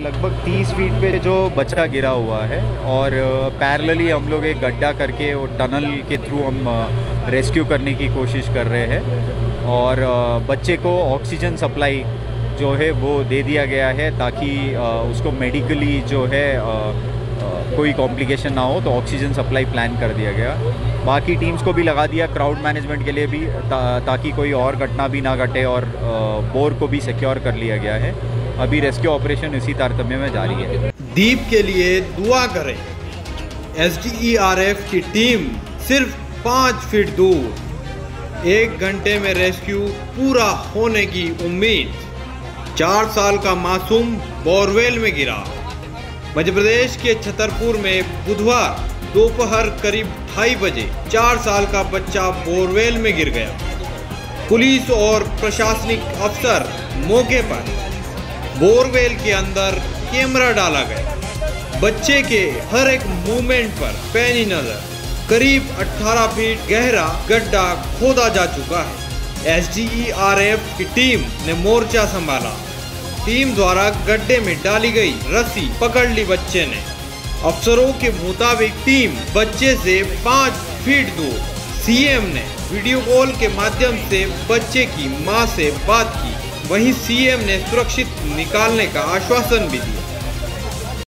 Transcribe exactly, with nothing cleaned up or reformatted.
लगभग तीस फीट पे जो बच्चा गिरा हुआ है और पैरेलली हम लोग एक गड्ढा करके वो टनल के थ्रू हम रेस्क्यू करने की कोशिश कर रहे हैं और बच्चे को ऑक्सीजन सप्लाई जो है वो दे दिया गया है ताकि उसको मेडिकली जो है कोई कॉम्प्लिकेशन ना हो, तो ऑक्सीजन सप्लाई प्लान कर दिया गया। बाकी टीम्स को भी लगा दिया क्राउड मैनेजमेंट के लिए भी ता, ताकि कोई और घटना भी ना घटे और बोर को भी सिक्योर कर लिया गया है। अभी रेस्क्यू ऑपरेशन इसी तारतम्य में जारी है। दीप के लिए दुआ करें। S D E R F की टीम सिर्फ पाँच फीट दूर, एक घंटे में रेस्क्यू पूरा होने की उम्मीद। चार साल का मासूम बोरवेल में गिरा। मध्य प्रदेश के छतरपुर में बुधवार दोपहर करीब ढाई बजे चार साल का बच्चा बोरवेल में गिर गया। पुलिस और प्रशासनिक अफसर मौके पर। बोरवेल के अंदर कैमरा डाला गया। बच्चे के हर एक मूवमेंट पर पैनी नजर। करीब अठारह फीट गहरा गड्ढा खोदा जा चुका है। S D E R F की टीम ने मोर्चा संभाला। टीम द्वारा गड्ढे में डाली गई रस्सी पकड़ ली बच्चे ने। अफसरों के मुताबिक टीम बच्चे से पाँच फीट दूर। सी एम ने वीडियो कॉल के माध्यम से बच्चे की मां से बात की। वहीं सी एम ने सुरक्षित निकालने का आश्वासन भी दिया।